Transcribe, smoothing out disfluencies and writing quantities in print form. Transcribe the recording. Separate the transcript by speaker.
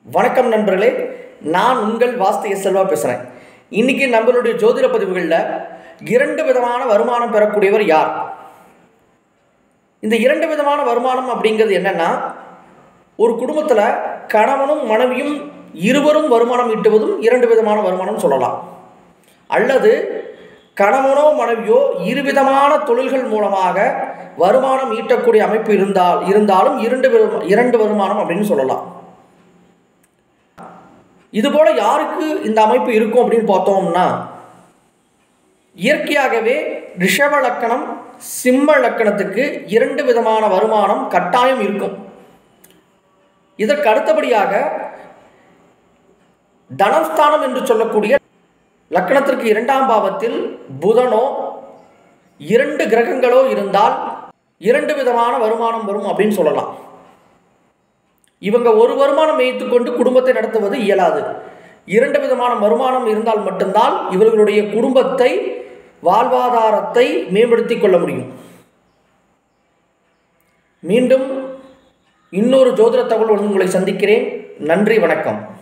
Speaker 1: வணக்கம் நண்பர்களே, நான் உங்கள் வாஸ்து செல்வா பேசுகிறேன். இன்றைக்கி நம்மளுடைய ஜோதிட பதிவுகளில் 2 விதமான வருமானம் பெறக்கூடியவர் யார்? இந்த 2 விதமான வருமானம் அப்படிங்கிறது என்னென்னா, ஒரு குடும்பத்தில் கணவனும் மனைவியும் இருவரும் வருமானம் ஈட்டுவதும் 2 விதமான வருமானம் சொல்லலாம். அல்லது கணவனோ மனைவியோ இருவிதமான தொழில்கள் மூலமாக வருமானம் ஈட்டக்கூடிய அமைப்பு இருந்தாலும் 2 வருமானம் அப்படின்னு சொல்லலாம். இதுபோல் யாருக்கு இந்த அமைப்பு இருக்கும் அப்படின்னு பார்த்தோம்னா, இயற்கையாகவே ரிஷப லக்கணம் சிம்ம லக்கணத்துக்கு 2 விதமான வருமானம் கட்டாயம் இருக்கும். இதற்கு அடுத்தபடியாக தனஸ்தானம் என்று சொல்லக்கூடிய லக்கணத்திற்கு 2ஆம் பாவத்தில் புதனோ 2 கிரகங்களோ இருந்தால் 2 விதமான வருமானம் வரும் அப்படின்னு சொல்லலாம். இவங்க ஒரு வருமானம் வைத்துக்கொண்டு குடும்பத்தை நடத்துவது இயலாது. 2 விதமான வருமானம் இருந்தால் மட்டும்தான் இவர்களுடைய குடும்பத்தை வாழ்வாதாரத்தை மேம்படுத்திக் கொள்ள முடியும். மீண்டும் இன்னொரு ஜோதிட தகவல் உங்களை சந்திக்கிறேன். நன்றி, வணக்கம்.